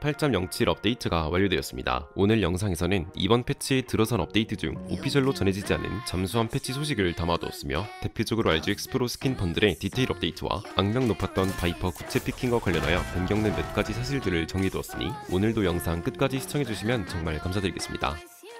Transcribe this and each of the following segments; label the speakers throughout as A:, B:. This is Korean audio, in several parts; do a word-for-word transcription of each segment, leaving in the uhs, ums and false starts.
A: 팔 점 영칠 업데이트가 완료되었습니다. 오늘 영상에서는 이번 패치에 들어선 업데이트 중 오피셜로 전해지지 않은 잠수함 패치 소식을 담아두었으며 대표적으로 알지엑스 프로 스킨 번들의 디테일 업데이트와 악명 높았던 바이퍼 구체 피킹과 관련하여 변경된 몇 가지 사실들을 정리해두었으니 오늘도 영상 끝까지 시청해주시면 정말 감사드리겠습니다.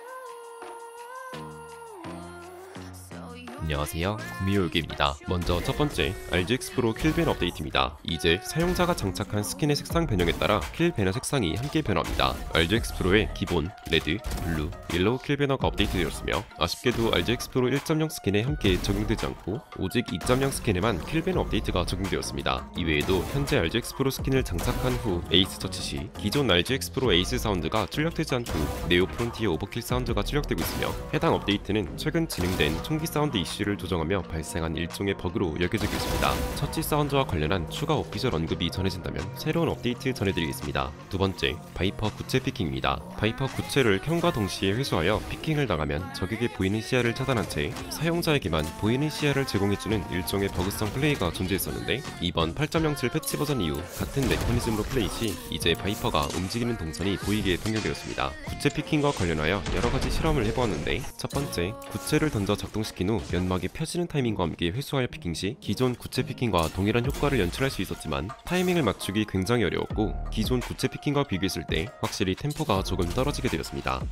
A: 안녕하세요, 구미호유기입니다. 먼저 첫 번째, 알지엑스 프로 킬 배너 업데이트입니다. 이제 사용자가 장착한 스킨의 색상 변형에 따라 킬 배너 색상이 함께 변화합니다. 알지엑스 프로의 기본, 레드, 블루, 옐로우 킬 배너가 업데이트되었으며 아쉽게도 알지엑스 프로 일 점 영 스킨에 함께 적용되지 않고 오직 이 점 영 스킨에만 킬 배너 업데이트가 적용되었습니다. 이외에도 현재 알지엑스 프로 스킨을 장착한 후 에이스 처치 시 기존 알지엑스 프로 에이스 사운드가 출력되지 않고 네오 프론티어 오버킬 사운드가 출력되고 있으며 해당 업데이트는 최근 진행된 총기 사운드 이슈 를 조정하며 발생한 일종의 버그로 여겨지고 있습니다. 처치 사운드와 관련한 추가 오피셜 언급이 전해진다면 새로운 업데이트 전해드리겠습니다. 두 번째, 바이퍼 구체 피킹입니다. 바이퍼 구체를 켠과 동시에 회수하여 피킹을 당하면 적에게 보이는 시야를 차단한 채 사용자에게만 보이는 시야를 제공해주는 일종의 버그성 플레이가 존재했었는데 이번 팔 점 영칠 패치 버전 이후 같은 메커니즘으로 플레이 시 이제 바이퍼가 움직이는 동선이 보이게 변경되었습니다. 구체 피킹과 관련하여 여러가지 실험을 해보았는데 첫 번째, 구체를 던져 작동시킨 후 연막이 펴지는 타이밍과 함께 회수하여 피킹 시 기존 구체 피킹과 동일한 효과를 연출할 수 있었지만 타이밍을 맞추기 굉장히 어려웠고 기존 구체 피킹과 비교했을 때 확실히 템포가 조금 떨어지게 되었습니다.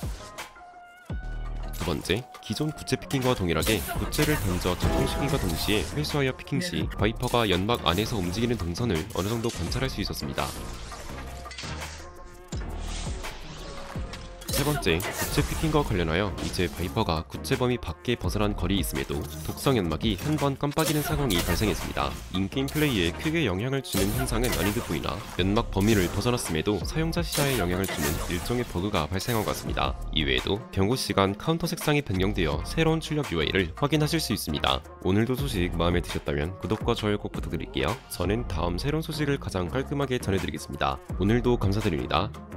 A: 두 번째, 기존 구체 피킹과 동일하게 구체를 던져 작동시킨과 동시에 회수하여 피킹 시 바이퍼가 연막 안에서 움직이는 동선을 어느정도 관찰할 수 있었습니다. 세 번째, 구체 피킹과 관련하여 이제 바이퍼가 구체 범위 밖에 벗어난 거리에 있음에도 독성 연막이 한 번 깜빡이는 상황이 발생했습니다. 인게임 플레이에 크게 영향을 주는 현상은 아닌 듯 보이나 연막 범위를 벗어났음에도 사용자 시야에 영향을 주는 일종의 버그가 발생한 것 같습니다. 이외에도 경고 시간 카운터 색상이 변경되어 새로운 출력 유아이를 확인하실 수 있습니다. 오늘도 소식 마음에 드셨다면 구독과 좋아요 꼭 부탁드릴게요. 저는 다음 새로운 소식을 가장 깔끔하게 전해드리겠습니다. 오늘도 감사드립니다.